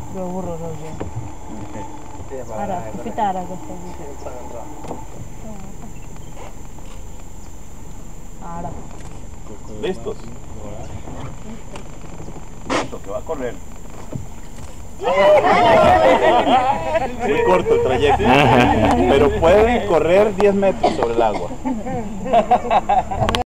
Due burro saja. Ada, kita ada gusto dito. Ada. ¿Listos? Listo, que va a correr. Muy corto el trayecto, pero pueden correr 10 metros sobre el agua.